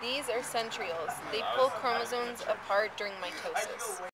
These are centrioles. They pull chromosomes apart during mitosis.